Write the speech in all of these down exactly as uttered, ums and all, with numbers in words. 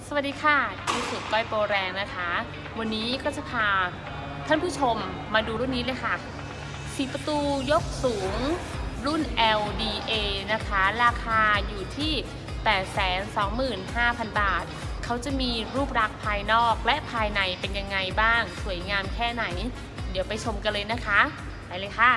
สวัสดีค่ะที่สุดก้อยโปรแรงนะคะวันนี้ก็จะพาท่านผู้ชมมาดูรุ่นนี้เลยค่ะสี่ประตูยกสูงรุ่น แอล ดี เอ นะคะราคาอยู่ที่ แปดแสนสองหมื่นห้าพัน บาทเขาจะมีรูปลักษณ์ภายนอกและภายในเป็นยังไงบ้างสวยงามแค่ไหนเดี๋ยวไปชมกันเลยนะคะไปเลยค่ะ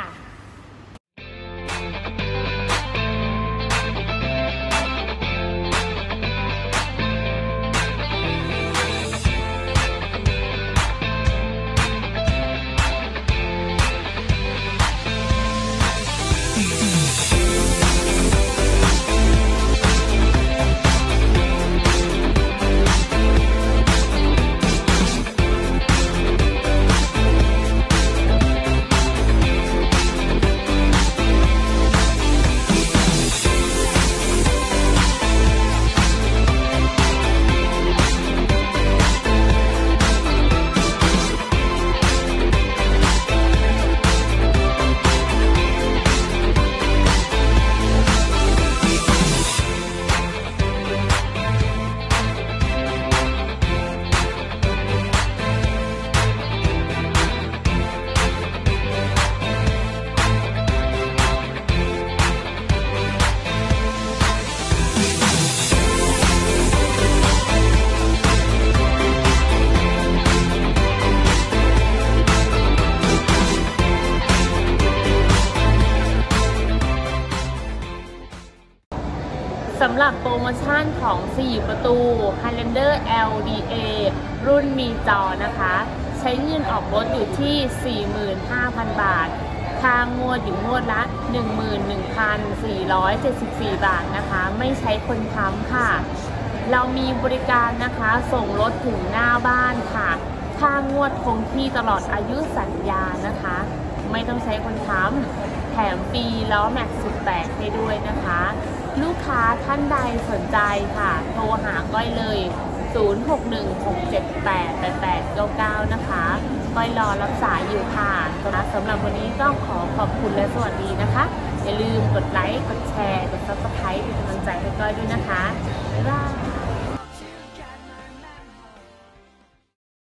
สำหรับโปรโมชั่นของสี่ประตู Highlander แอล ดี เอ รุ่นมีจอนะคะใช้เงินออกรถอยู่ที่ สี่หมื่นห้าพัน บาททางงวดอยู่งวดละ หนึ่งหมื่นหนึ่งพันสี่ร้อยเจ็ดสิบสี่ บาทนะคะไม่ใช้คนค้ำค่ะเรามีบริการนะคะส่งรถถึงหน้าบ้านค่ะทางงวดคงที่ตลอดอายุสัญญานะคะไม่ต้องใช้คนค้ำแถมฟรีล้อแม็กซ์สุดแปลกให้ด้วยนะคะลูกค้าท่านใดสนใจค่ะโทรหาก้อยเลย ศูนย์ หก หนึ่ง หก เจ็ด แปด แปด แปด เก้า เก้า นะคะก้อยรอรับสายอยู่ค่ะสำหรับวันนี้ต้องขอขอบคุณและสวัสดีนะคะอย่าลืมกดไลค์กดแชร์กด ซับสไครบ์ เป็นกำลังใจให้ก้อยด้วยนะคะบ๊ายบาย